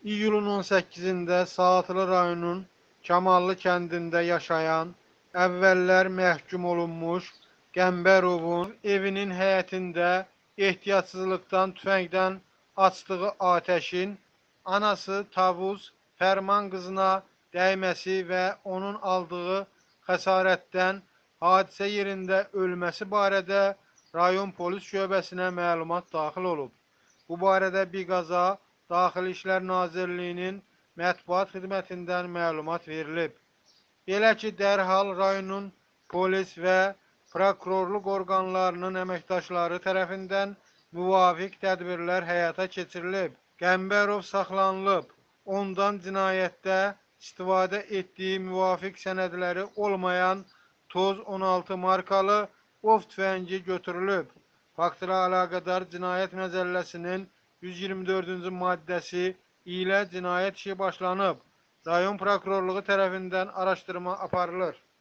İyulun 18'də Saatlı rayonunun Kamallı kəndində yaşayan, əvvəllər məhkum olunmuş Qəmbərovun evinin həyətində ehtiyatsızlıqdan tüfəngdən açdığı atəşin anası Tavuz Fərman qızına dəyməsi və onun aldığı xəsarətdən hadisə yerində ölməsi barədə rayon polis şöbəsinə məlumat daxil olub. Bu barədə Biqaza Daxili İşlər Nazirliyinin mətbuat xidmətindən məlumat verilib. Belə ki, dərhal rayonun polis və prokurorluq orqanlarının əməkdaşları tərəfindən müvafiq tədbirlər həyata keçirilib. Qəmbərov saxlanılıb. Ondan cinayətdə istifadə etdiyi müvafiq sənədləri olmayan Toz 16 markalı ov tüfəngi götürülüb. Faktla əlaqədar Cinayət Məcəlləsinin 124-cü maddəsi ilə cinayət işi başlanıb. Rayon prokurorluğu tərəfindən araşdırma aparılır.